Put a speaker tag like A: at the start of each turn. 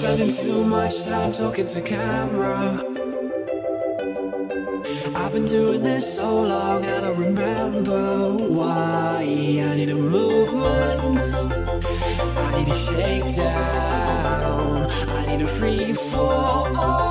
A: spending too much time talking to camera. I've been doing this so long, I don't remember why. I need a movement, I need a shakedown, I need a free fall.